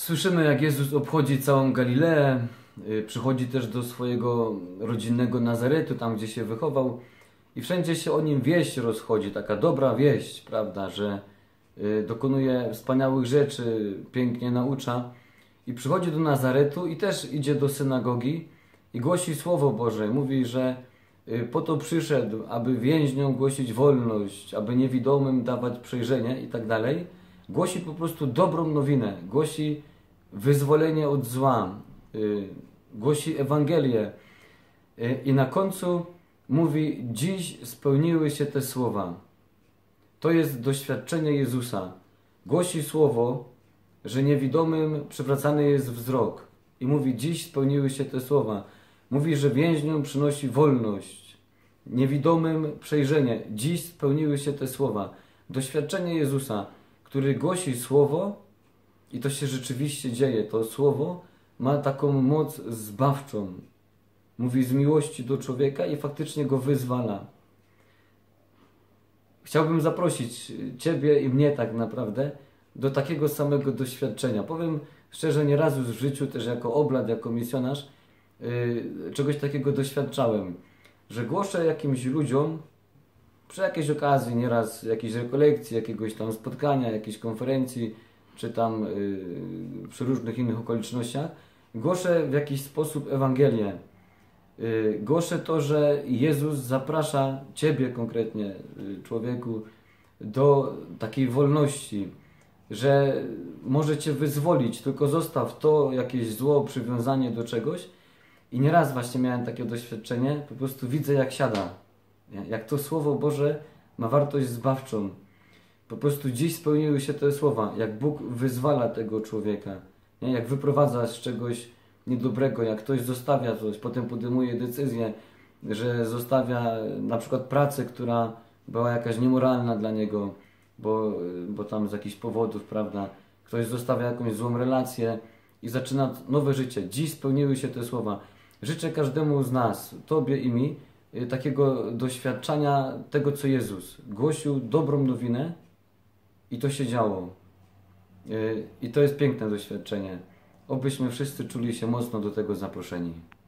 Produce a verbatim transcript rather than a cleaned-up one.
Słyszymy, jak Jezus obchodzi całą Galileę, przychodzi też do swojego rodzinnego Nazaretu, tam gdzie się wychował, i wszędzie się o nim wieść rozchodzi, taka dobra wieść, prawda, że dokonuje wspaniałych rzeczy, pięknie naucza. I przychodzi do Nazaretu i też idzie do synagogi i głosi Słowo Boże. Mówi, że po to przyszedł, aby więźniom głosić wolność, aby niewidomym dawać przejrzenie i tak dalej. Głosi po prostu dobrą nowinę, głosi wyzwolenie od zła, głosi Ewangelię. I na końcu mówi: dziś spełniły się te słowa. To jest doświadczenie Jezusa. Głosi słowo, że niewidomym przywracany jest wzrok. I mówi: dziś spełniły się te słowa. Mówi, że więźniom przynosi wolność, niewidomym przejrzenie. Dziś spełniły się te słowa. Doświadczenie Jezusa, który głosi słowo, i to się rzeczywiście dzieje. To słowo ma taką moc zbawczą. Mówi z miłości do człowieka i faktycznie go wyzwala. Chciałbym zaprosić Ciebie i mnie tak naprawdę do takiego samego doświadczenia. Powiem szczerze, nie razu w życiu, też jako oblat, jako misjonarz, yy, czegoś takiego doświadczałem. Że głoszę jakimś ludziom przy jakiejś okazji, nieraz jakiejś rekolekcji, jakiegoś tam spotkania, jakiejś konferencji, czy tam yy, przy różnych innych okolicznościach, głoszę w jakiś sposób Ewangelię. Yy, głoszę to, że Jezus zaprasza Ciebie konkretnie, yy, człowieku, do takiej wolności, że może Cię wyzwolić, tylko zostaw to jakieś zło, przywiązanie do czegoś. I nieraz właśnie miałem takie doświadczenie, po prostu widzę, jak siada, jak to Słowo Boże ma wartość zbawczą. Po prostu dziś spełniły się te słowa, jak Bóg wyzwala tego człowieka, nie? Jak wyprowadza z czegoś niedobrego, jak ktoś zostawia coś, potem podejmuje decyzję, że zostawia na przykład pracę, która była jakaś niemoralna dla niego, bo, bo tam z jakichś powodów, prawda, ktoś zostawia jakąś złą relację i zaczyna nowe życie. Dziś spełniły się te słowa. Życzę każdemu z nas, Tobie i mi, takiego doświadczenia tego, co Jezus głosił dobrą nowinę i to się działo. I to jest piękne doświadczenie. Obyśmy wszyscy czuli się mocno do tego zaproszeni.